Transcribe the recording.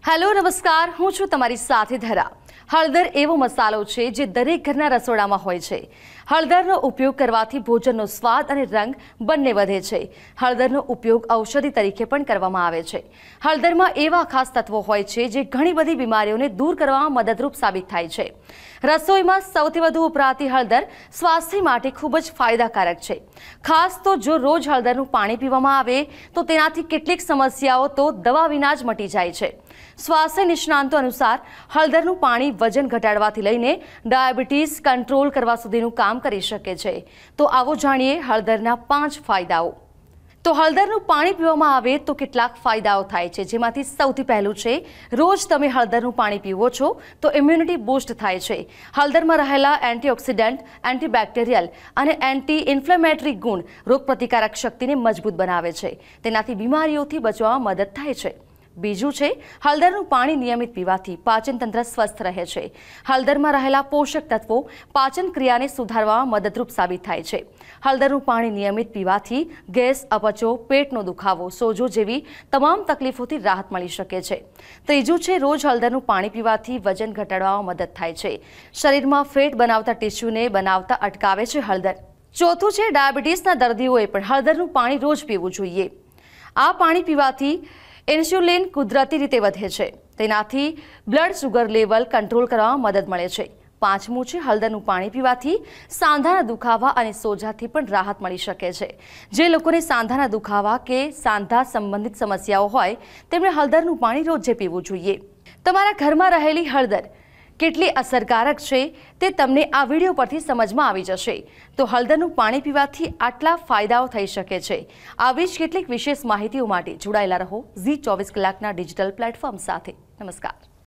Hello નમસ્કાર, હું છું તમારી સાથે ધરા। હળદર એવો મસાલો છે જે દરેક ઘરના રસોડામાં હોય છે। હળદરનો ઉપયોગ કરવાથી ભોજનનો સ્વાદ અને રંગ બંને વધે છે। હળદરનો ઉપયોગ ઔષધિ તરીકે પણ કરવામાં આવે છે। હળદરમાં એવા ખાસ તત્વો હોય છે જે ઘણી બધી બીમારીઓને દૂર કરવામાં મદદરૂપ સાબિત થાય છે। રસોઈમાં સૌથી વધુ વપરાતી હળદર સ્વાસ્થ્ય માટે ખૂબ જ ફાયદાકારક છે। ખાસ તો જો રોજ હળદરનું પાણી પીવામાં આવે તો તેનાથી કેટલીક સમસ્યાઓ તો દવા વિના જ મટી જાય છે। સ્વાસ્થ્ય નિષ્ણાંતો અનુસાર હળદરનું પાણી વજન ઘટાડવાથી લઈને ડાયાબિટીસ કંટ્રોલ કરવા સુધીનું કામ કરી શકે છે। તો આવો જાણીએ હળદરના 5 ફાયદાઓ। તો હળદરનું પાણી પીવામાં આવે તો કેટલાક ફાયદાઓ થાય છે, જેમાંથી સૌથી પહેલું છે રોજ તમે હળદરનું પાણી પીવો છો તો ઇમ્યુનિટી બૂસ્ટ થાય છે। હળદરમાં રહેલા એન્ટીઓક્સિડન્ટ, એન્ટીબેક્ટેરિયલ અને એન્ટી ઇન્ફ્લેમેટરી ગુણ રોગપ્રતિકારક શક્તિને મજબૂત બનાવે છે। તેનાથી બીમારીઓથી બચવામાં મદદ થાય છે। બીજું છે હળદરનું પાણી નિયમિત પીવાથી પાચન તંત્ર સ્વસ્થ રહે છે। હળદરમાં રહેલા પોષક તત્વો પાચન ક્રિયાને સુધારવામાં મદદરૂપ સાબિત થાય છે। હળદરનું પાણી નિયમિત પીવાથી ગેસ, અપચો, પેટનો દુખાવો, સોજો જેવી તમામ તકલીફોથી રાહત મળી શકે છે। ત્રીજું છે રોજ હળદરનું પાણી પીવાથી વજન ઘટાડવામાં મદદ થાય છે। શરીરમાં ફેટ બનાવતા ટીસ્યુને બનાવતા અટકાવે છે હળદર। ચોથું છે ડાયાબિટીસના દર્દીઓએ પણ હળદરનું પાણી રોજ પીવું જોઈએ। આ પાણી પીવાથી ઇન્સ્યુલિન કુદરતી રીતે વધે છે। તેનાથી બ્લડ શુગર લેવલ કંટ્રોલ કરવામાં મદદ મળે છે। પાંચમું છે હળદરનું પાણી પીવાથી સાંધાના દુખાવા અને સોજાથી પણ રાહત મળી શકે છે। જે લોકોને સાંધાના દુખાવા કે સાંધા સંબંધિત સમસ્યાઓ હોય તેમણે હળદરનું પાણી રોજ પીવું જોઈએ। તમારા ઘરમાં રહેલી હળદર કેટલી અસરકારક છે તે તમને આ વિડીયો પરથી સમજમાં આવી જશે। તો હળદરનું પાણી પીવાથી આટલા ફાયદાઓ થઈ શકે છે। આવી જ કેટલીક વિશેષ માહિતીઓ માટે જોડાયેલા રહો ઝી 24 કલાકના ડિજિટલ પ્લેટફોર્મ સાથે। નમસ્કાર।